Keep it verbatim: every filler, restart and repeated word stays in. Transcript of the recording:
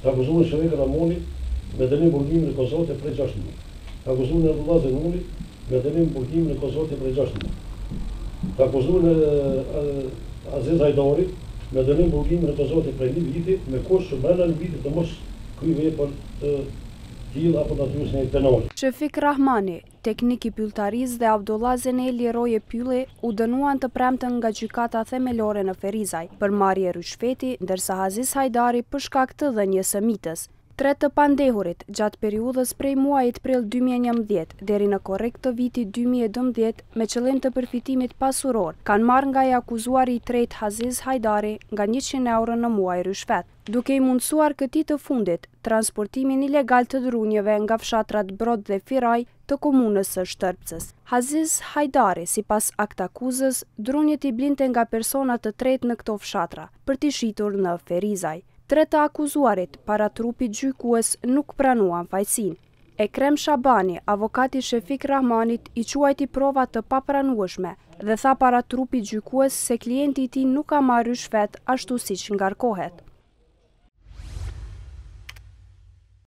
Të akuzuar Shefik Ramoni me dënim burgimin e Kosovës prej gjashtë muaj. Të akuzuar Abdullah Zenuni me dënim burgimin e Kosovës prej gjashtë muaj. Të akuzuar Aziz Hajdari me dënim burgimin e Kosovës prej një viti me kush që brenda një viti të mos kryej vepër të tillë apo natyrës së penale. Shefik Rahmani, teknik i pylltarisë dhe Abdullah Zeneli Roje Pylle u dënuan të premten nga gjykata themelore në Ferizaj për marrje rishfeti, ndërsa Aziz Hajdari për shkak të dhënies së mitës. Tre të pandehurit gjatë periudhës prej muajit prill dy mijë e njëmbëdhjetë deri në korrekt të vitit dy mijë e dymbëdhjetë me qëllim të përfitimit pasuror kanë marrë nga i akuzuari i tretë Aziz Hajdari nga njëqind euro në muaj rishfet, duke i mundësuar këtij të fundit transportimin ilegal të drunjeve nga fshatrat Brod dhe Firaj të komunës së Shtërpcës. Aziz Hajdari, sipas aktakuzës, drunjet i blinte nga persona të tretë në këto fshatra për t'i shitur në Ferizaj. Tre të akuzuarit para trupit gjykues nuk pranuan fajsin. Ekrem Shabani, avokati Shefik Rahmanit, i quajti prova të papranueshme dhe tha para trupit gjykues se klienti i tij nuk ka marrë rishfet ashtu siç ngarkohet.